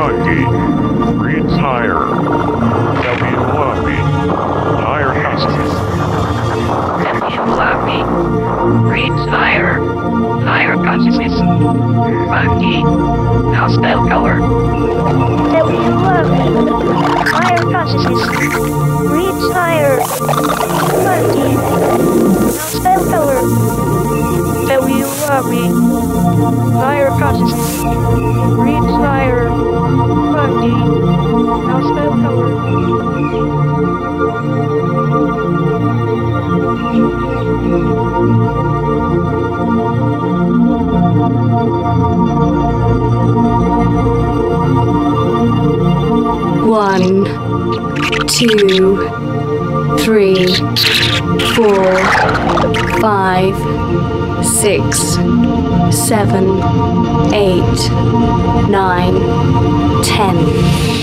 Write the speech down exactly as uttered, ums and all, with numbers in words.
Funky. Read higher. W Lumpy. Higher consciousness. W Lumpy. Read higher. Higher consciousness. Funky. Now spell color. W Lumpy. Higher consciousness. Read higher. Funky. Now spell color. W Lumpy. Higher consciousness. Read higher. Funky. Now spell color. One, two, three, four, five, six, seven, eight, nine, ten.